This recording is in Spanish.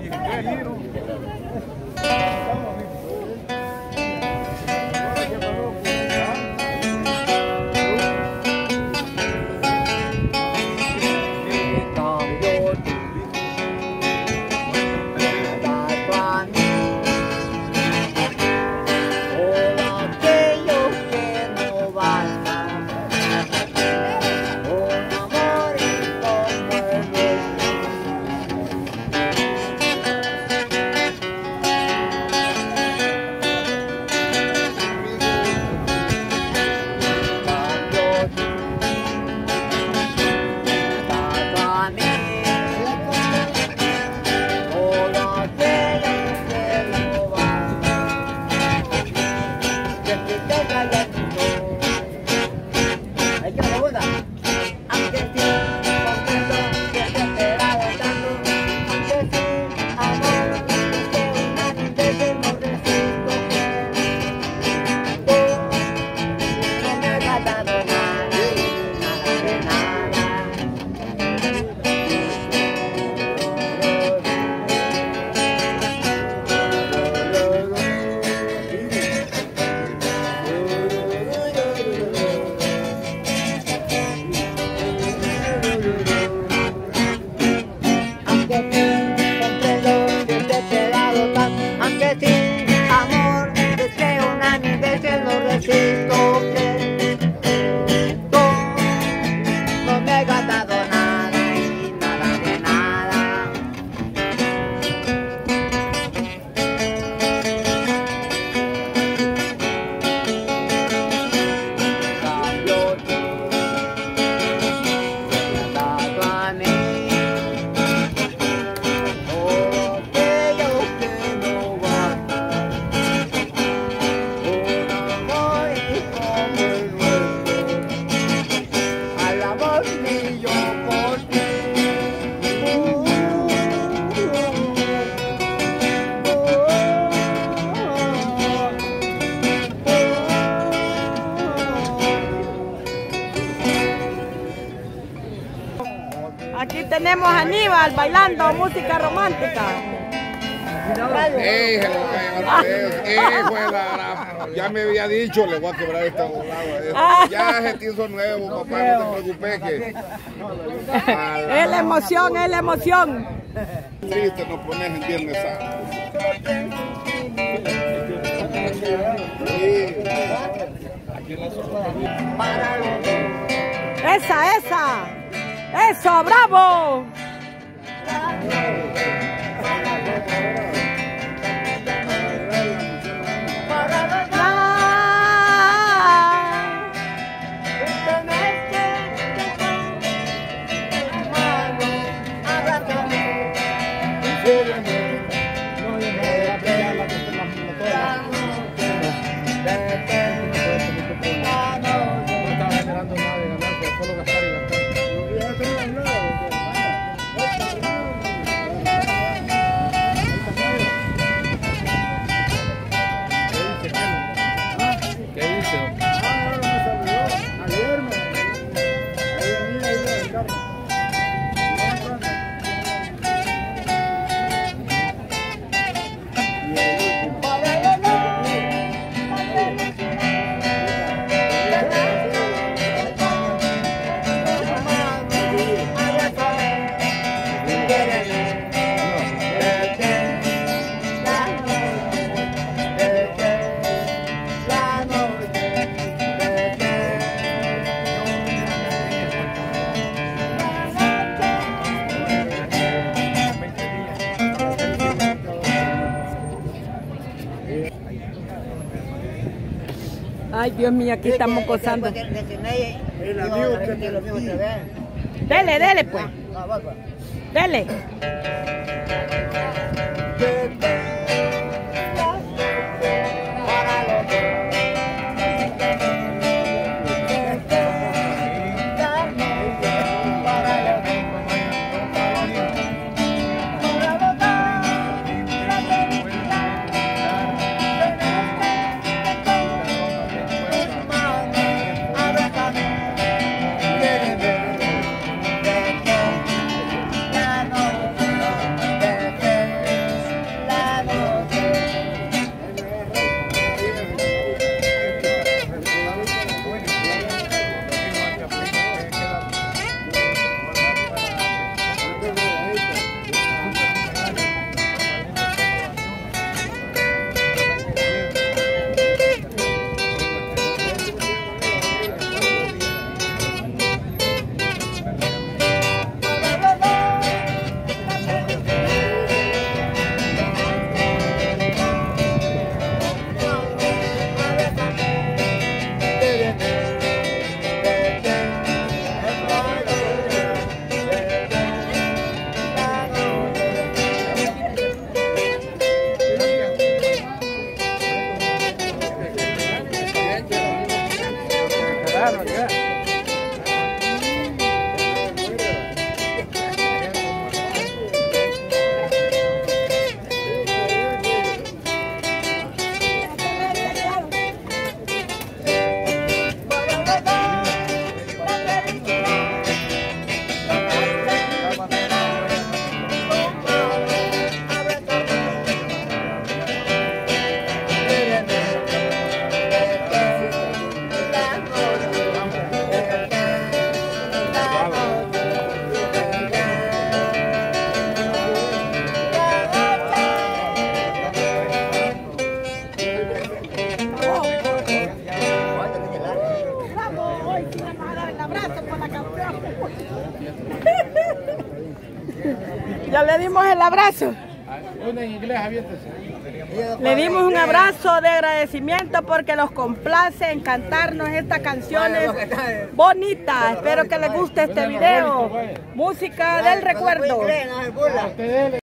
Aquí tenemos a Aníbal bailando música romántica. Ya me había dicho, le voy a quebrar esta volada. Ya es tizo nuevo, papá, no te preocupes que... Es la emoción, es la emoción. Triste, nos pones en Viernes Santo. Esa. Eso, bravo. Ay, Dios mío, aquí estamos gozando. Dele, pues. Dele. el abrazo. Una en inglés, aviéntese. Le dimos un abrazo de agradecimiento porque los complace en cantarnos estas canciones bonitas. Espero que les guste este video. Música del recuerdo.